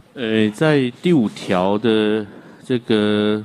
在第5条的这个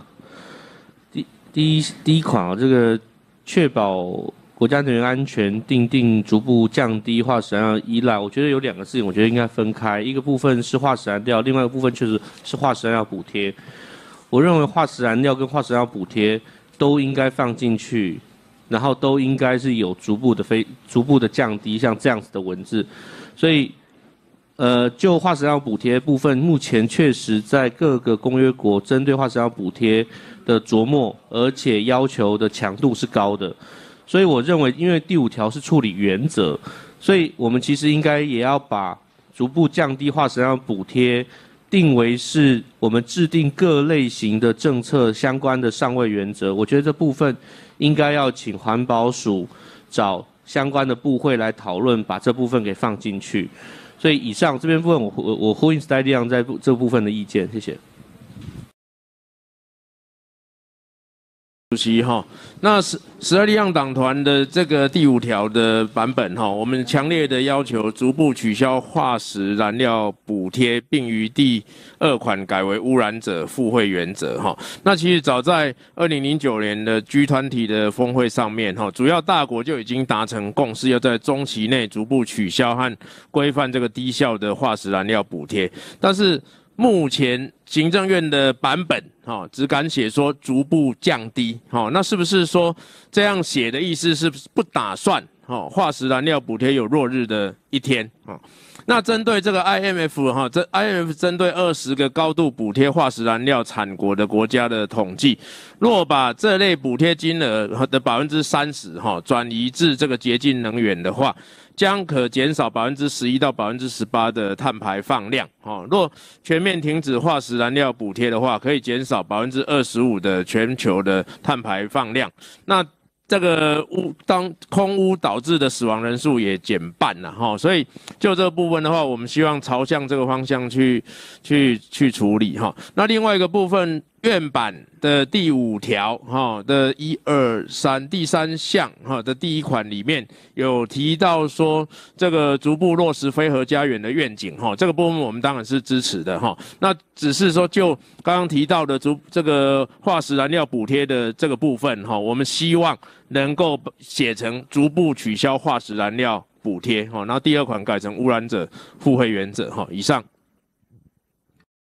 第一款啊，这个确保国家能源安全，订定逐步降低化石燃料依赖，我觉得有2个事情，我觉得应该分开。一个部分是化石燃料，另外一个部分确实是化石燃料补贴。我认为化石燃料跟化石燃料补贴都应该放进去，然后都应该是有逐步的降低，像这样子的文字。所以，就化石燃料补贴部分，目前确实在各个公约国针对化石燃料补贴的琢磨，而且要求的强度是高的。所以我认为，因为第5条是处理原则，所以我们其实应该也要把逐步降低化石燃料补贴定为是我们制定各类型的政策相关的上位原则。我觉得这部分应该要请环保署找相关的部会来讨论，把这部分给放进去。所以以上这边部分我呼应时代力量在这部分的意见，谢谢。 主席哈，那时代力量党团的这个第5条的版本哈，我们强烈的要求逐步取消化石燃料补贴，并于第2款改为污染者付费原则哈。那其实早在2009年的 G20 的峰会上面哈，主要大国就已经达成共识，要在中期内逐步取消和规范这个低效的化石燃料补贴，但是目前行政院的版本，只敢写说逐步降低，那是不是说这样写的意思是不打算，化石燃料补贴有落日的一天，那针对这个 IMF， IMF 针对20个高度补贴化石燃料产国的国家的统计，若把这类补贴金额的30%，转移至这个洁净能源的话，将可减少11%到18%的碳排放量。若全面停止化石燃料补贴的话，可以减少25%的全球的碳排放量。那这个空污导致的死亡人数也减半了哈，所以就这部分的话，我们希望朝向这个方向去处理哈。那另外一个部分，院版的第5条的1、2、3第3项的第1款里面有提到说，这个逐步落实非核家园的愿景这个部分我们当然是支持的哈。那只是说就刚刚提到的这个化石燃料补贴的这个部分我们希望能够写成逐步取消化石燃料补贴然后第2款改成污染者付费原则以上。